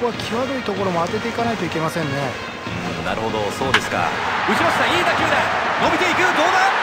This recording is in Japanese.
こは際どいところも当てていかないといけませんね。 なるほど、そうですか。打ちました、いい打球だ。伸びていく、どうだ。